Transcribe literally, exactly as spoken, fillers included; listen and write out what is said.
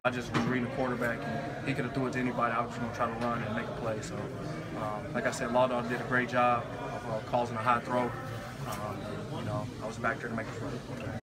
I just was reading the quarterback, and he could have threw it to anybody. I was just going to try to run and make a play. So, um, like I said, Law Dog did a great job of uh, causing a high throw. Um, you know, I was back there to make a play.